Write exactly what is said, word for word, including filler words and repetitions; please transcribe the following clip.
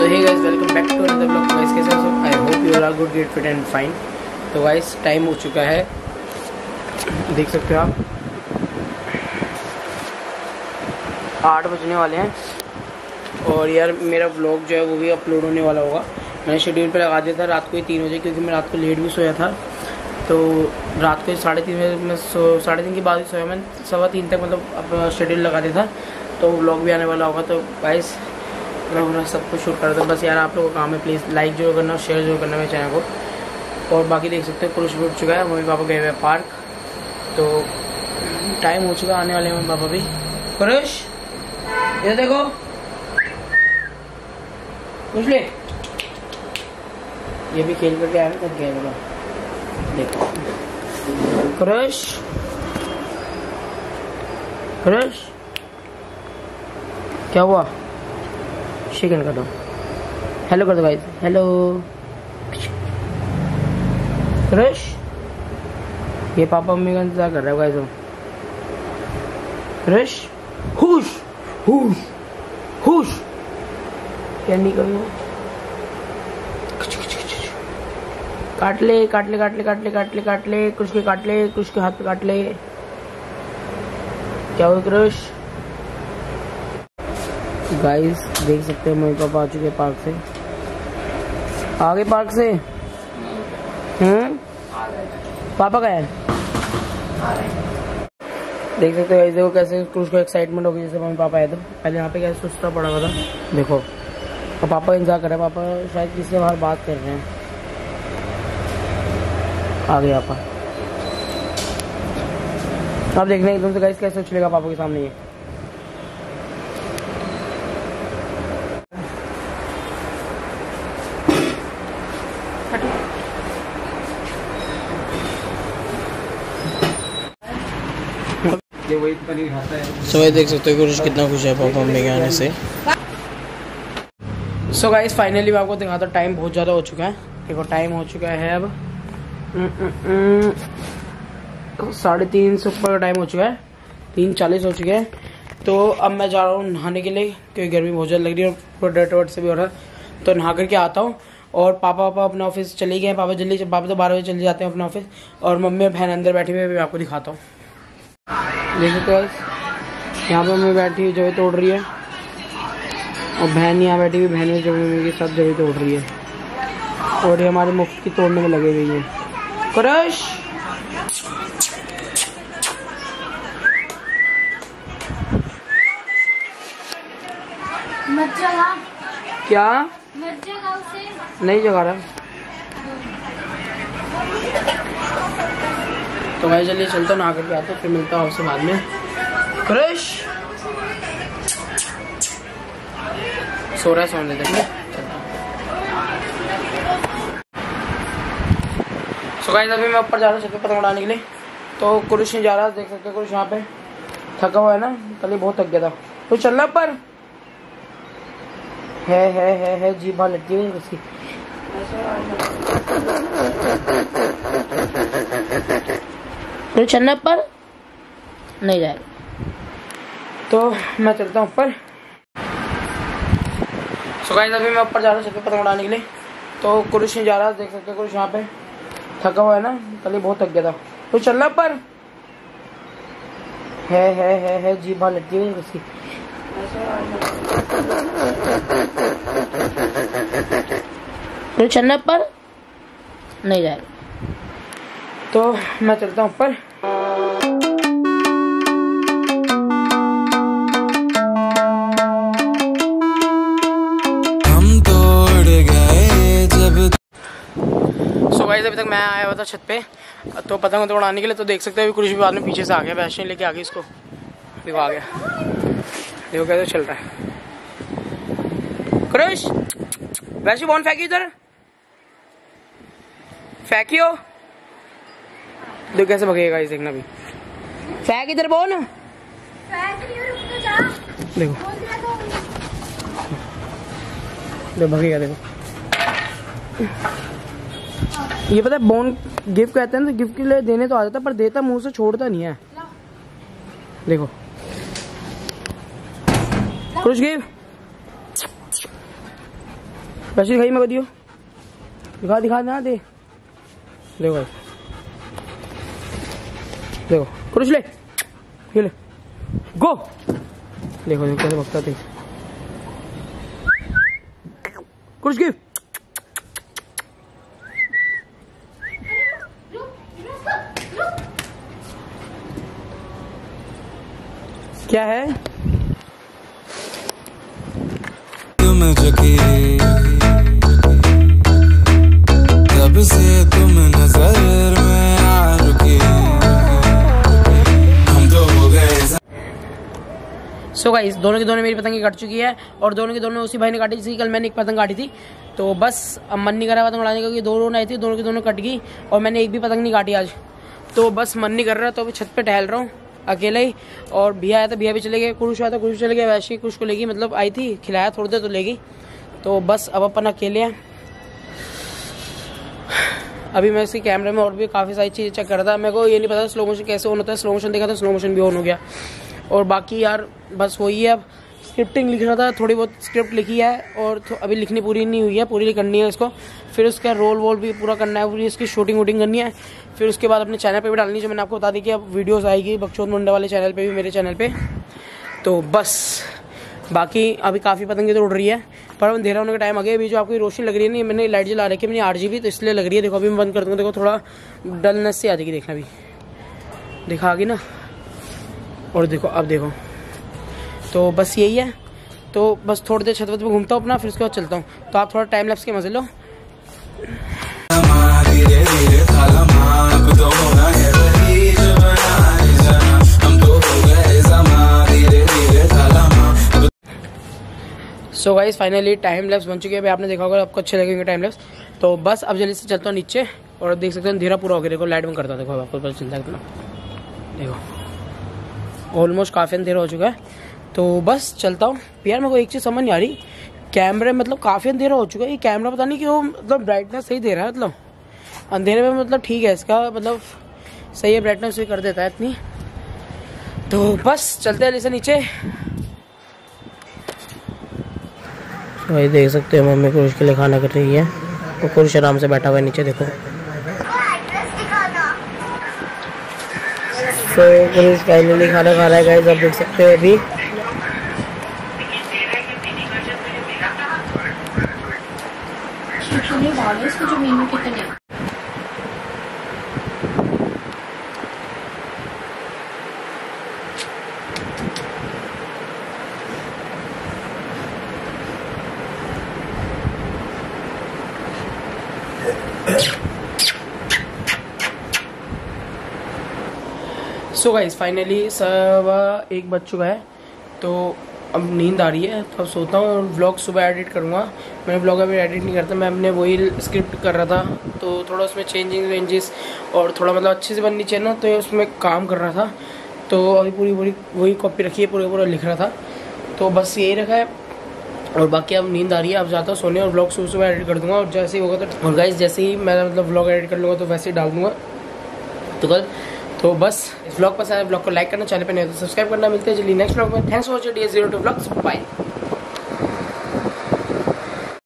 Hey guys, welcome back to another vlog. Guys कैसे हो सब? I hope you are good, great, fit and fine. तो guys time हो चुका है, देख सकते हो आप, आठ बजने वाले हैं। और यार मेरा व्लॉग जो है वो भी अपलोड होने वाला होगा। मैंने शेड्यूल पे लगा दिया था रात को ही तीन बजे, क्योंकि मैं रात को लेट भी सोया था। तो रात को साढ़े तीन बजे मैं सो साढ़े तीन के बाद ही सोया। मैं सवा तीन तक मतलब अपना शेड्यूल लगा दिया था, तो व्लॉग भी आने वाला होगा। तो गाइस मैं सब कुछ शूट कर रहा था। बस यार आप लोगों का काम है, प्लीज़ लाइक जरूर करना और शेयर जरूर करना मेरे चैनल को। और बाकी देख सकते हो कुछ भी उठ चुका है, मम्मी पापा गए हुए पार्क। तो टाइम हो चुका, आने वाले मम्मी पापा भी। कुरुश ये देखो, कुछ ले, ये भी खेल करके आया ना, गया बोला। देखो कुरुश, कुरुश क्या हुआ? शिकन कर दो, हेलो कर दो गाइस, हेलो। कुरुश ये पापा मम्मी का इंतजार कर रहा है गाइस। कुरुश हुश हुश हुश, क्या नहीं करूँ? काट ले काट ले काट ले काट ले काट ले काट ले कुछ के काट ले, कुछ के हाथ पे काट ले। क्या हुआ कुरुश? गाइस देख सकते हो मम्मी पापा आ चुके पार्क से। आ गए पार्क से? हम्म पापा का है, देख सकते हो गाइस। देखो कैसे उसको एक्साइटमेंट हो गई जैसे मम्मी पापा आए। तो पहले यहाँ पे कैसे सुस्ता पड़ा हुआ था, देखो। और पापा इंतजार कर रहे हैं, पापा शायद किसी से बाहर बात कर रहे हैं। आ गए पापा। अब देखने एकदम से गाइस कैसे उछलेगा पापा के सामने ये। सो so, देख सकते हो कुछ कितना खुश है पापा मम्मी के आने से। सो गाइस फाइनली मैं आपको दिखाता हूँ, टाइम बहुत ज़्यादा हो चुका है। देखो टाइम हो चुका है अब साढ़े तीन से ऊपर का टाइम हो चुका है, तीन चालीस हो चुके हैं। तो अब मैं जा रहा हूँ नहाने के लिए, क्योंकि गर्मी बहुत ज़्यादा लग रही है और डर्ट वर्ट से भी हो रहा है। तो नहा करके आता हूँ। और पापा पापा अपने ऑफिस चले गए हैं। पापा जल्दी पापा तो बारह बजे चले जाते हैं अपने ऑफिस। और मम्मी और बहन अंदर बैठी हुई है, मैं आपको दिखाता हूँ। देखो तो यहाँ पे मम्मी बैठी हुई जगह तोड़ रही है, और बहन यहाँ बैठी हुई, बहन जो मम्मी के साथ जगह तोड़ रही है। और ये हमारे मुफ्त की तोड़ने में लगे हुई है। कुरुश मत जगा। क्या? मत जगा उसे। नहीं जगा रहा। तो भाई चलिए चलता हूँ, नहा करके आता हूँ, फिर मिलता हूँ आपसे बाद में। कुरुश सो रहा है, सोने देते हैं। सो गाइस अभी मैं ऊपर जा रहा हूँ छत पे पतंग उड़ाने के लिए। तो कुरुश नहीं जा रहा, देख सकते हो कुरुश यहाँ पे थका हुआ है ना, कल ही बहुत थक गया था। तो चलना ऊपर है है है है जी बाहर लटकी हुई उसकी। तो चलना ऊपर नहीं जाएगा, तो मैं चलता हूँ ऊपर। सो गाइस अभी मैं ऊपर जा रहा हूँ छत पे पतंग उड़ाने के लिए। तो कुरुश नहीं जा रहा, देख सकते हो कुरुश यहाँ पे थका हुआ है ना, कल ही बहुत थक गया था। तो चलना ऊपर है है है है जी बाहर लटकी हुई उसकी। तो चलना ऊपर नहीं जाएगा, तो मैं चलता हूँ ऊपर। हम तोड़ गए जब। सो गाइस अभी तक मैं आया हुआ था छत पे तो पतंग उड़ाने के लिए। तो देख सकते हो कुछ भी बाद में पीछे से आ गया, वैसे लेके आ गई इसको। देखो आ गया, देखो कैसे चल रहा है। कुरुश वैसे बॉन फेंकी इधर, फेंकियो। देखो कैसे भगेगा इस, देखना भी। फेंक इधर बॉन, देखो देखो भगेगा। देखो ये पता है बॉन गिफ्ट कहते हैं तो गिफ्ट के लिए देने तो आ जाता है, पर देता मुंह से छोड़ता नहीं है। देखो कुछ गिफ्ट वैसे दिखाई मैं दियो, दिखा दिखा ना दे। देखो भाई, देखो कुछ ले, ये ले, गो। देखो देखो कैसे भगता थे। कुछ गिव। क्या है? तुम जगी तब से तुम नजर में आ रुके, हम तो हो गए। सो गाइस, दोनों की दोनों मेरी पतंगे कट चुकी है और दोनों की दोनों उसी भाई ने काटी जिसकी कल मैंने एक पतंग काटी थी। तो बस अब मन नहीं कर रहा पतंग उड़ाने का, क्योंकि दो रोन आई थी, दोनों की दोनों कट गई और मैंने एक भी पतंग नहीं काटी आज। तो बस मन नहीं कर रहा, तो अभी छत पे टहल रहा हूँ अकेला ही। और भैया आया था, भैया भी चले गए। कुरुश आया था, कुरुश चले गया। वैसे ही कुरुश को लेगी, मतलब आई थी, खिलाया थोड़ी देर तो लेगी। तो बस अब अपन अकेले हैं। अभी मैं इसके कैमरे में और भी काफ़ी सारी चीज़ें चेक कर रहा था। मेरे को ये नहीं पता स्लो मोशन कैसे ऑन होता है। स्लो मोशन देखा था, स्लो मोशन भी ऑन हो गया। और बाकी यार बस वही है, अब स्क्रिप्टिंग लिख रहा था, थोड़ी बहुत स्क्रिप्ट लिखी है और अभी लिखनी पूरी नहीं हुई है, पूरी करनी है इसको। फिर उसका रोल वोल भी पूरा करना है, पूरी इसकी शूटिंग वूटिंग करनी है। फिर उसके बाद अपने चैनल पे भी डालनी है, जो मैंने आपको बता दी कि अब वीडियोस आएगी बकचोद मुंडा वाले चैनल पे भी, मेरे चैनल पे। तो बस बाकी अभी काफ़ी पतंगे तो उड़ रही है, पर अंधेरा होने का टाइम आ गया। अभी जो आपको रोशनी लग रही है ना, मैंने लाइट जला रखी है मैंने आठ जी बी, तो इसलिए लग रही है। देखो अभी मैं बंद कर दूँगा, देखो थोड़ा डलनेस से आ जाएगी, देखना भी देखा आगे ना। और देखो अब देखो, तो बस यही है। तो बस थोड़ी देर छत वत पे घूमता हूँ अपना, फिर उसके बाद चलता हूँ। तो आप थोड़ा टाइम लैप्स के मजे लो। So guys finally time lapse बन चुके हैं। आपने देखा होगा, आपको अच्छे लगेंगे टाइम लैप्स। तो बस अब जल्दी से चलता हूँ नीचे और देख सकते हैं अंधेरा पूरा हो गया। देखो लाइट बंद करता हूँ, देखो आपको पता चलता है कितना। देखो ऑलमोस्ट काफ़ी अंधेरा हो चुका है। तो बस चलता हूँ। यार मेरे को एक चीज़ समझ नहीं आ रही, कैमरे मतलब काफ़ी अंधेरा हो चुका है, ये कैमरा पता नहीं क्यों मतलब ब्राइटनेस सही दे रहा है, मतलब अंधेरे में मतलब ठीक है इसका, मतलब सही है, ब्राइटनेस भी कर देता है इतनी। तो बस चलते हैं जैसे नीचे। भाई देख सकते हो मम्मी कुरुश के लिए खाना कर रही है, तो कुरुश आराम से बैठा हुआ है नीचे। देखो तो कुरुश फाइनली खाना खा रहा है गाइस, आप देख सकते हो अभी। इसको जो मेनू कितने सो गाइस फाइनली सवा एक बज चुका है, तो अब नींद आ रही है, तो अब सोता हूँ और व्लॉग सुबह एडिट करूँगा। मैं व्लॉग अभी एडिट नहीं करता, मैं अपने वही स्क्रिप्ट कर रहा था, तो थोड़ा उसमें चेंजिंग वेंजेस और थोड़ा मतलब अच्छे से बननी चाहिए ना, तो उसमें काम कर रहा था। तो अभी पूरी पूरी वही कॉपी रखी है, पूरा पूरा लिख रहा था। तो बस यही रखा है और बाकी अब नींद आ रही है, अब जाता हूँ सोने और व्लॉग सुबह सुबह एडिट कर दूँगा। और जैसे ही होगा तो और गाइस जैसे ही मैं मतलब व्लॉग एडिट कर लूँगा तो वैसे ही डाल दूँगा तो कल। तो बस इस व्लॉग पसंद है, व्लॉग को लाइक करना, चैनल पे नहीं तो सब्सक्राइब करना। मिलते हैं जल्दी नेक्स्ट व्लॉग में। Thanks for watching D S zero two vlogs, bye.